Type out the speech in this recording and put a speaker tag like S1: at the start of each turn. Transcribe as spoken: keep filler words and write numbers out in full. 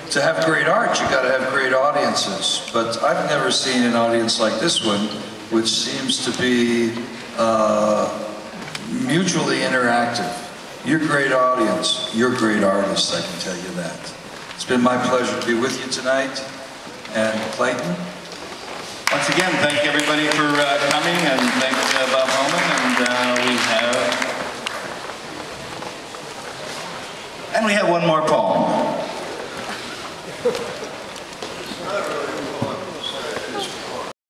S1: to have great art, you got to have great audiences. But I've never seen an audience like this one, which seems to be uh, mutually interactive. You're a great audience. You're great artists, I can tell you that. It's been my pleasure to be with you tonight. And Clayton?
S2: Once again, thank everybody for uh, coming, and thank uh, Bob Homan, and uh, we have and we have one more poem.